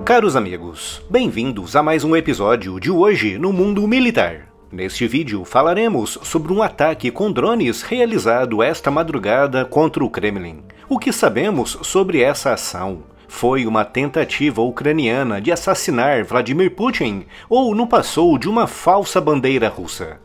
Caros amigos, bem-vindos a mais um episódio de Hoje no Mundo Militar. Neste vídeo falaremos sobre um ataque com drones realizado esta madrugada contra o Kremlin. O que sabemos sobre essa ação? Foi uma tentativa ucraniana de assassinar Vladimir Putin ou não passou de uma falsa bandeira russa?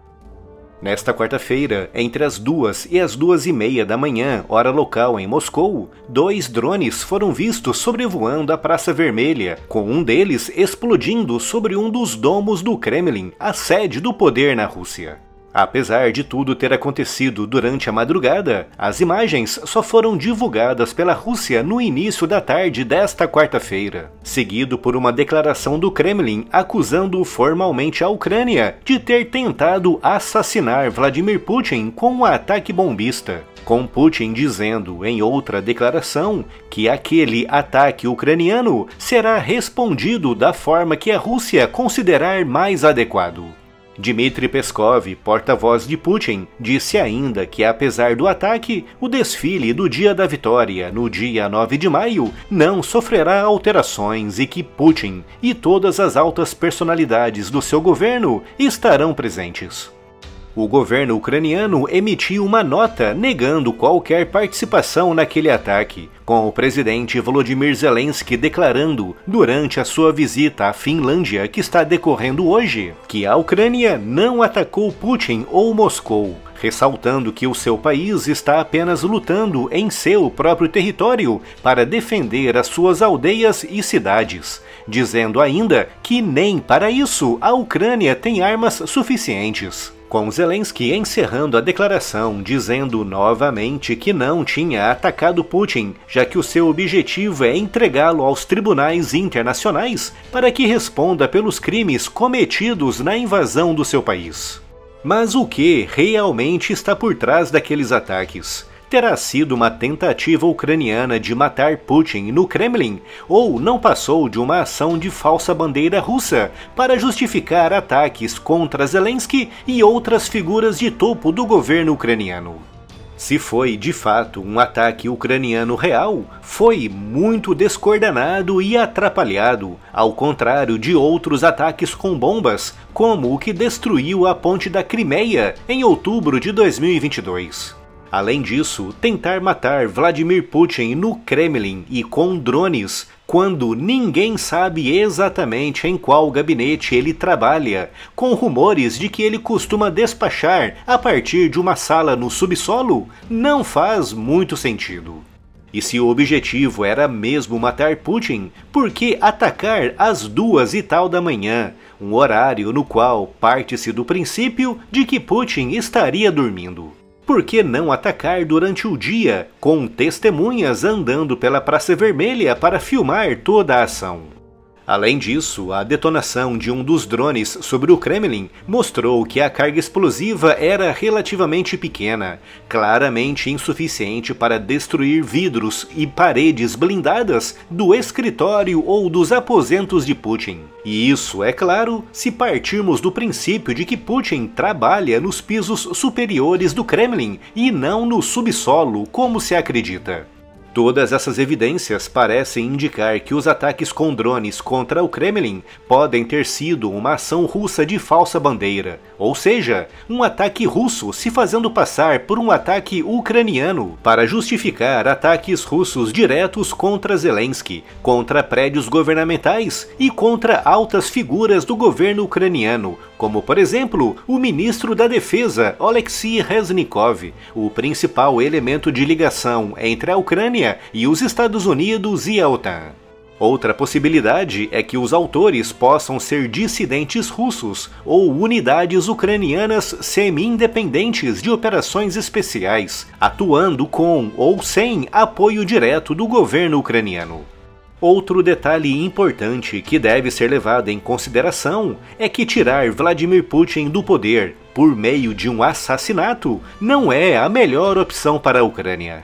Nesta quarta-feira, entre as 2 e as 2h30 da manhã, hora local em Moscou, 2 drones foram vistos sobrevoando a Praça Vermelha, com um deles explodindo sobre um dos domos do Kremlin, a sede do poder na Rússia. Apesar de tudo ter acontecido durante a madrugada, as imagens só foram divulgadas pela Rússia no início da tarde desta quarta-feira, seguido por uma declaração do Kremlin acusando formalmente a Ucrânia de ter tentado assassinar Vladimir Putin com um ataque bombista, com Putin dizendo em outra declaração que aquele ataque ucraniano será respondido da forma que a Rússia considerar mais adequado. Dmitry Peskov, porta-voz de Putin, disse ainda que apesar do ataque, o desfile do Dia da Vitória, no dia 9 de maio, não sofrerá alterações e que Putin e todas as altas personalidades do seu governo estarão presentes. O governo ucraniano emitiu uma nota negando qualquer participação naquele ataque, com o presidente Volodymyr Zelensky declarando, durante a sua visita à Finlândia que está decorrendo hoje, que a Ucrânia não atacou Putin ou Moscou, ressaltando que o seu país está apenas lutando em seu próprio território para defender as suas aldeias e cidades, dizendo ainda que nem para isso a Ucrânia tem armas suficientes. Com Zelensky encerrando a declaração, dizendo novamente que não tinha atacado Putin, já que o seu objetivo é entregá-lo aos tribunais internacionais para que responda pelos crimes cometidos na invasão do seu país. Mas o que realmente está por trás daqueles ataques? Terá sido uma tentativa ucraniana de matar Putin no Kremlin, ou não passou de uma ação de falsa bandeira russa para justificar ataques contra Zelensky e outras figuras de topo do governo ucraniano? Se foi de fato um ataque ucraniano real, foi muito descoordenado e atrapalhado, ao contrário de outros ataques com bombas, como o que destruiu a ponte da Crimeia em outubro de 2022. Além disso, tentar matar Vladimir Putin no Kremlin e com drones, quando ninguém sabe exatamente em qual gabinete ele trabalha, com rumores de que ele costuma despachar a partir de uma sala no subsolo, não faz muito sentido. E se o objetivo era mesmo matar Putin, por que atacar às 2 e tal da manhã, um horário no qual parte-se do princípio de que Putin estaria dormindo? Por que não atacar durante o dia, com testemunhas andando pela Praça Vermelha para filmar toda a ação? Além disso, a detonação de um dos drones sobre o Kremlin mostrou que a carga explosiva era relativamente pequena, claramente insuficiente para destruir vidros e paredes blindadas do escritório ou dos aposentos de Putin. E isso, é claro, se partirmos do princípio de que Putin trabalha nos pisos superiores do Kremlin e não no subsolo, como se acredita. Todas essas evidências parecem indicar que os ataques com drones contra o Kremlin podem ter sido uma ação russa de falsa bandeira, ou seja, um ataque russo se fazendo passar por um ataque ucraniano para justificar ataques russos diretos contra Zelensky, contra prédios governamentais e contra altas figuras do governo ucraniano, como por exemplo o ministro da Defesa Oleksiy Reznikov, o principal elemento de ligação entre a Ucrânia e os Estados Unidos e a OTAN. Outra possibilidade é que os autores possam ser dissidentes russos ou unidades ucranianas semi-independentes de operações especiais, atuando com ou sem apoio direto do governo ucraniano. Outro detalhe importante que deve ser levado em consideração é que tirar Vladimir Putin do poder por meio de um assassinato não é a melhor opção para a Ucrânia.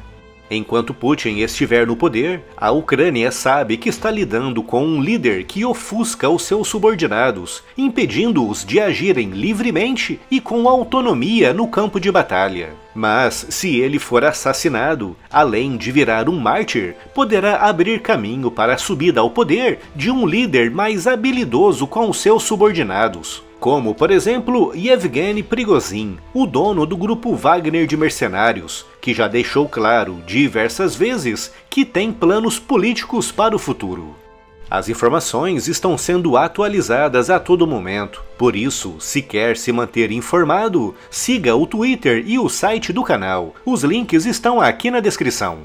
Enquanto Putin estiver no poder, a Ucrânia sabe que está lidando com um líder que ofusca os seus subordinados, impedindo-os de agirem livremente e com autonomia no campo de batalha. Mas, se ele for assassinado, além de virar um mártir, poderá abrir caminho para a subida ao poder de um líder mais habilidoso com os seus subordinados. Como, por exemplo, Yevgeny Prigozhin, o dono do grupo Wagner de mercenários, que já deixou claro diversas vezes que tem planos políticos para o futuro. As informações estão sendo atualizadas a todo momento, por isso, se quer se manter informado, siga o Twitter e o site do canal. Os links estão aqui na descrição.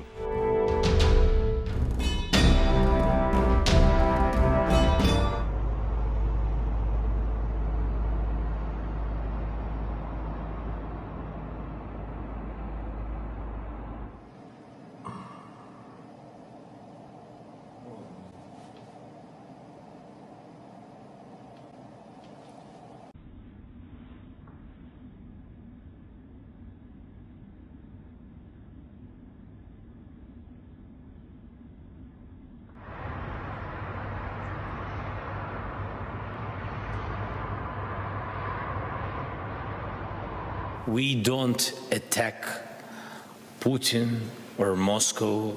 We don't attack Putin or Moscow.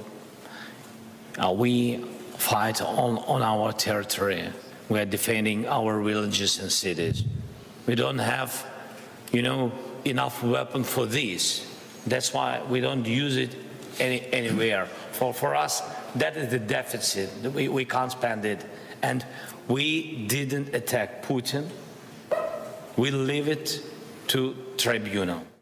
We fight on our territory. We are defending our villages and cities. We don't have, enough weapon for this. That's why we don't use it anywhere. For us, that is the deficit. We can't spend it. And we didn't attack Putin. We leave it to tribunal.